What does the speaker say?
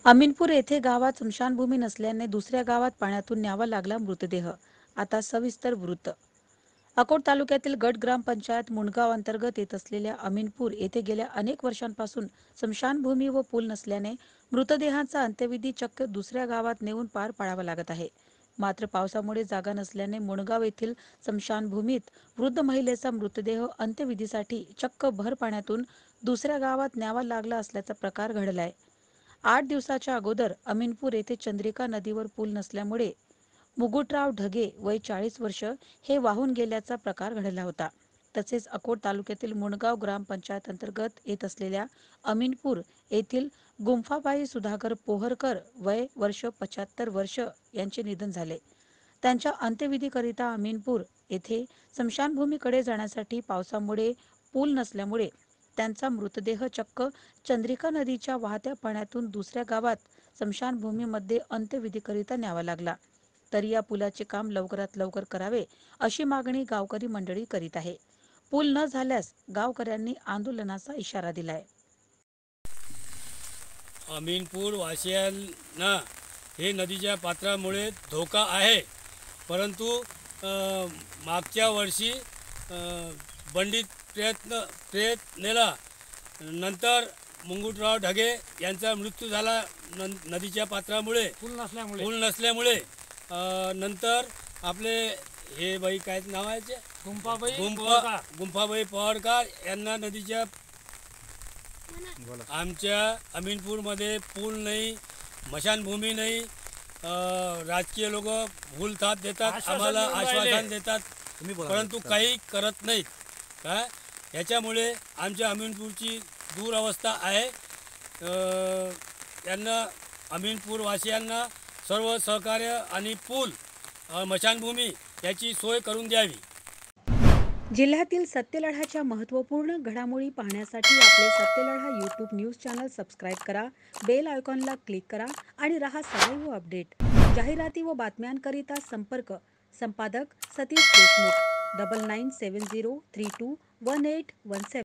अमीनपूर येथे गावात स्मशानभूमी नसल्याने दुसऱ्या गावात पाण्यातून न्यावा लागला मृतदेह। आता सविस्तर वृत्त। अकोट तालुक्यातील गट ग्रामपंचायत मुंडगाव अंतर्गत येत असलेल्या अमीनपूर येथे गेल्या अनेक वर्षांपासून स्मशानभूमी व पूल नसल्याने मृतदेहांचा अंत्यविधी चक्क दुसऱ्या गावात नेऊन पार पाडावा लागत आहे। मात्र पावसामुळे जागा नसल्याने मुंडगाव येथील स्मशानभूमीत वृद्ध महिलेचा मृतदेह अंत्यविधीसाठी चक्क भर पाण्यातून दुसऱ्या गावात न्यावा लागला असल्याचा प्रकार घडलाय। 8 दिवसाच्या अगोदर अमीनपूर येथे चंद्रिका नदीवर पूल नसल्यामुळे मुकुटराव ढगे वय 40 वर्ष हे वाहून गेल्याचा प्रकार घडला होता। तसेच अकोट तालुक्यातील मुंडगाव ग्रामपंचायत अंतर्गत येत असलेल्या अमीनपूर येथील गुंफाबाई सुधाकर पोहरकर वय वर्ष 75 वर्ष यांचे निधन झाले। त्यांच्या अंत्यविधीकरिता अमीनपूर येथे स्मशानभूमीकडे जाण्यासाठी पावसामुळे पूल नसल्यामुळे त्यांचा मृतदेह चक्क चंद्रिका नदीच्या वाहत्या पाण्यातून दुसऱ्या गावात स्मशानभूमीमध्ये अंत्यविधीकरिता न्यावा लागला। तरी या पुलाचे काम लवकरात लवकर करावे अशी मागणी गावकरी मंडळी करीत आहे। पूल न झाल्यास गावकऱ्यांनी आंदोलनाचा इशारा दिलाय। अमीनपूर वासियांना हे नदीच्या पात्रामुळे धोका आहे, परंतु मागच्या वर्षी बंडित प्रयत्नेला नंतर मुंगुटराव ढगे यांचा मृत्यू झाला नदीच्या पात्रामुळे, पूल नसल्यामुळे। नंतर आपले हे बाई काय नाव आहे गुंफाबाई पवाडकर यांना नदीच्या आमच्या अमीनपूरमध्ये पूल नाही, स्मशानभूमी नाही। राजकीय लोक भूलथाप देतात, आम्हाला आश्वासन देतात, परंतु काही करत नाहीत। काय याच्यामुळे आमच्या अमीनपूरची दुरवस्था आहे। त्यांना अमीनपूर वासियांना सर्व सहकार्य आणि पूल स्मशानभूमी याची सोय करून द्यावी। जिल्ह्यातील सत्यलढाच्या महत्त्वपूर्ण घडामोडी पाहण्यासाठी आपले Satyaladha YouTube news channel subscribe करा, बेल आयकॉनला क्लिक करा आणि रहा सदैव अपडेट। जाहिराती व बातम्यांकरिता संपर्क संपादक सतीश देशमुख 9970321817।